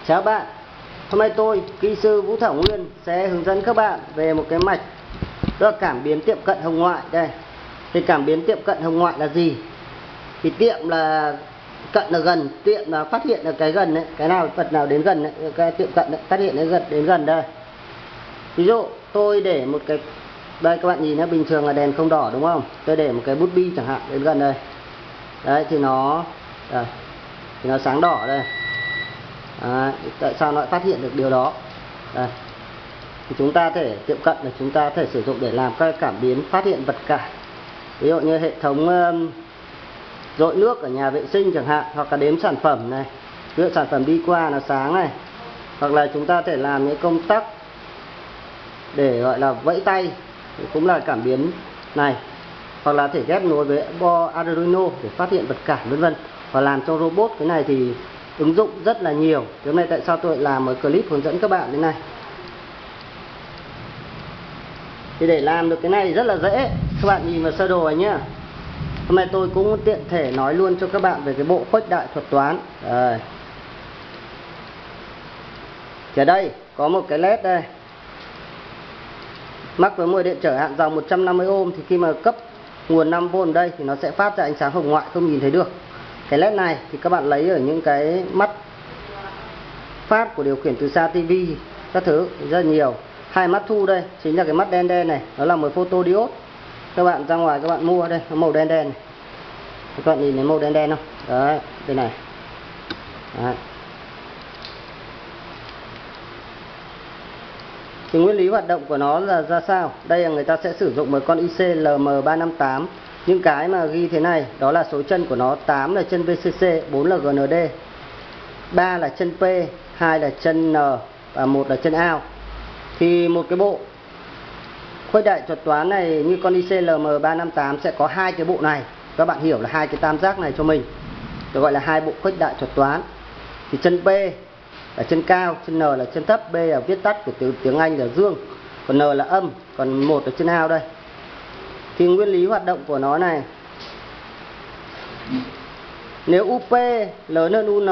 Chào bạn, hôm nay tôi, kỹ sư Vũ Thảo Nguyên sẽ hướng dẫn các bạn về một cái mạch đó là cảm biến tiệm cận hồng ngoại đây. Thì cảm biến tiệm cận hồng ngoại là gì? Thì tiệm là cận là gần, tiệm là phát hiện được cái gần đấy, cái nào vật nào đến gần đấy, cái tiệm cận đấy, phát hiện đến gần đây. Ví dụ tôi để một cái, đây các bạn nhìn nhé, bình thường là đèn không đỏ đúng không? Tôi để một cái bút bi chẳng hạn đến gần đây. Đấy thì nó đây, thì nó sáng đỏ đây. Đấy, tại sao nó lại phát hiện được điều đó? Đây. Thì chúng ta thể tiệm cận là chúng ta thể sử dụng để làm các cảm biến phát hiện vật cản. Ví dụ như hệ thống dội nước ở nhà vệ sinh chẳng hạn, hoặc là đếm sản phẩm này, ví dụ sản phẩm đi qua là sáng này, hoặc là chúng ta thể làm những công tắc để gọi là vẫy tay thì cũng là cảm biến này, hoặc là thể ghép nối với bo Arduino để phát hiện vật cản vân vân. Và làm cho robot cái này thì ứng dụng rất là nhiều. Cái này tại sao tôi lại làm một clip hướng dẫn các bạn thế này? Thì để làm được cái này rất là dễ. Các bạn nhìn vào sơ đồ này nhá. Hôm nay tôi cũng tiện thể nói luôn cho các bạn về cái bộ khuếch đại thuật toán. Đây. Thì ở đây có một cái led đây, mắc với một điện trở hạn dòng 150 ohm. Thì khi mà cấp nguồn 5V đây thì nó sẽ phát ra ánh sáng hồng ngoại không nhìn thấy được. Cái led này thì các bạn lấy ở những cái mắt phát của điều khiển từ xa, tivi các thứ rất nhiều. Hai mắt thu đây chính là cái mắt đen đen này, nó là một photodiode. Các bạn ra ngoài các bạn mua đây, nó màu đen đen này. Các bạn nhìn thấy màu đen đen không? Đấy, đây này. Đấy. Thì nguyên lý hoạt động của nó là ra sao? Đây là người ta sẽ sử dụng một con IC LM358. Những cái mà ghi thế này đó là số chân của nó. 8 là chân VCC, 4 là GND, 3 là chân P, 2 là chân N và 1 là chân out. Thì một cái bộ khuếch đại thuật toán này như con IC LM358 sẽ có hai cái bộ này. Các bạn hiểu là hai cái tam giác này cho mình, được gọi là hai bộ khuếch đại thuật toán. Thì chân P là chân cao, chân N là chân thấp. B là viết tắt của từ tiếng Anh là dương, còn N là âm, còn 1 là chân out đây. Thì nguyên lý hoạt động của nó này, nếu UP lớn hơn UN,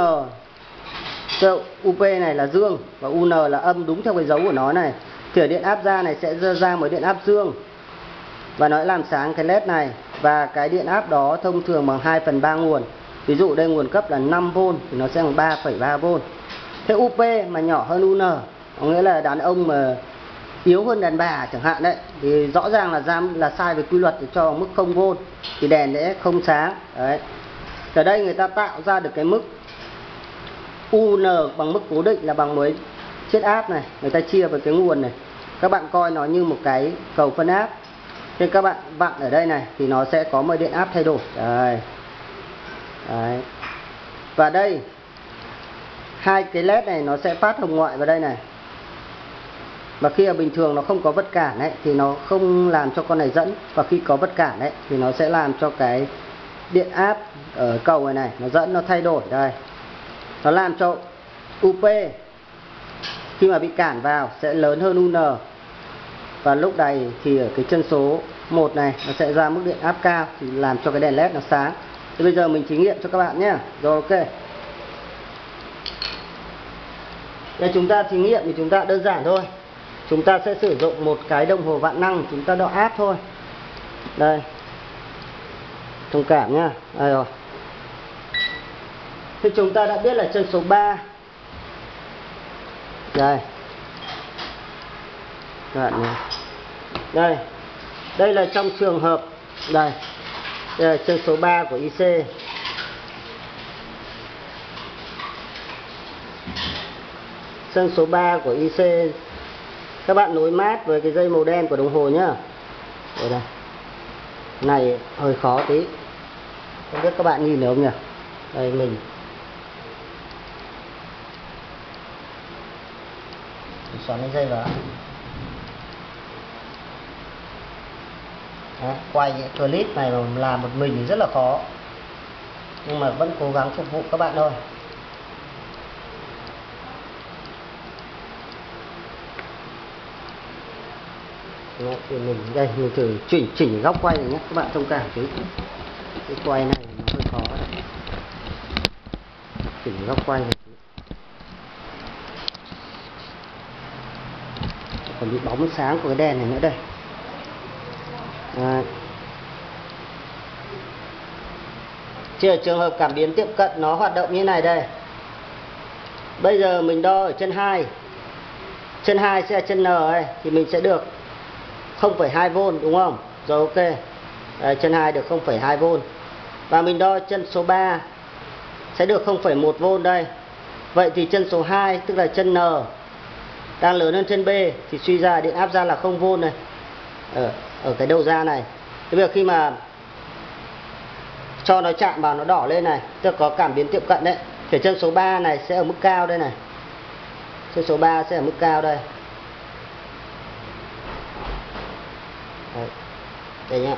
UP này là dương và UN là âm đúng theo cái dấu của nó này, thì điện áp ra này sẽ ra một điện áp dương và nó sẽ làm sáng cái led này. Và cái điện áp đó thông thường bằng 2/3 nguồn. Ví dụ đây nguồn cấp là 5V thì nó sẽ bằng 3,3V. Thế UP mà nhỏ hơn UN, có nghĩa là đàn ông mà yếu hơn đàn bà chẳng hạn đấy, thì rõ ràng là sai về quy luật để cho mức 0V thì đèn sẽ không sáng. Đấy. Ở đây người ta tạo ra được cái mức UN bằng mức cố định là bằng với chiết áp này, người ta chia vào cái nguồn này. Các bạn coi nó như một cái cầu phân áp. Nên các bạn vặn ở đây này thì nó sẽ có một điện áp thay đổi. Đây. Đấy. Và đây hai cái led này nó sẽ phát hồng ngoại vào đây này. Và khi ở bình thường nó không có vật cản ấy, thì nó không làm cho con này dẫn. Và khi có vật cản ấy, thì nó sẽ làm cho cái điện áp ở cầu này nó dẫn, nó thay đổi đây. Nó làm cho UP khi mà bị cản vào sẽ lớn hơn UN. Và lúc này thì ở cái chân số 1 này nó sẽ ra mức điện áp cao, thì làm cho cái đèn led nó sáng. Thì bây giờ mình thí nghiệm cho các bạn nhé. Rồi ok. Để chúng ta thí nghiệm thì chúng ta đơn giản thôi. Chúng ta sẽ sử dụng một cái đồng hồ vạn năng, chúng ta đo áp thôi. Đây. Thông cảm nhá. Đây rồi. Thì chúng ta đã biết là chân số 3. Đây. Các bạn nhé. Đây. Đây là trong trường hợp đây. Đây là chân số 3 của IC. Chân số 3 của IC. Các bạn nối mát với cái dây màu đen của đồng hồ nhá. Đây đây. Này hơi khó tí. Không biết các bạn nhìn được không nhỉ? Đây mình xoắn cái dây vào. Đó, quay những clip này mà làm một mình thì rất là khó. Nhưng mà vẫn cố gắng phục vụ các bạn thôi. Đó, thì mình đây mình thử chỉnh góc quay này nhé, các bạn thông cảm chứ. Cái quay này nó hơi khó đấy. Chỉnh góc quay này. còn bị bóng sáng của cái đèn này nữa đây. Đấy. Chỉ trường hợp cảm biến tiệm cận nó hoạt động như này đây. Bây giờ mình đo ở chân 2. Chân 2 sẽ là chân N ấy, thì mình sẽ được 0,2V đúng không? Rồi ok. Đấy, chân 2 được 0,2V. Và mình đo chân số 3 sẽ được 0,1V đây. Vậy thì chân số 2 tức là chân N đang lớn hơn chân B thì suy ra điện áp ra là 0V này. Ở cái đầu ra này. Thế bây giờ khi mà cho nó chạm vào nó đỏ lên này, tức là có cảm biến tiệm cận đấy, thì chân số 3 này sẽ ở mức cao đây này. Chân số 3 sẽ ở mức cao đây. Đấy. Đây nhá.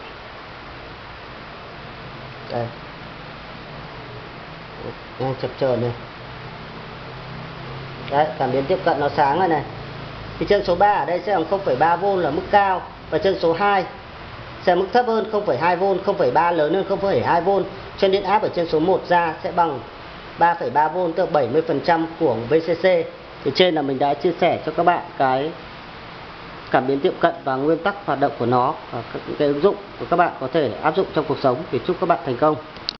Đây. Đang chập chờn này. Đấy, cảm biến tiếp cận nó sáng rồi này. Thì chân số 3 ở đây sẽ bằng 0,3V là mức cao, và chân số 2 sẽ mức thấp hơn 0,2V, 0,3 lớn hơn 0,2V. Cho nên điện áp ở chân số 1 ra sẽ bằng 3,3V, tức là 70% của VCC. Thì trên là mình đã chia sẻ cho các bạn cái cảm biến tiệm cận và nguyên tắc hoạt động của nó, và các cái ứng dụng của các bạn có thể áp dụng trong cuộc sống. Thì chúc các bạn thành công.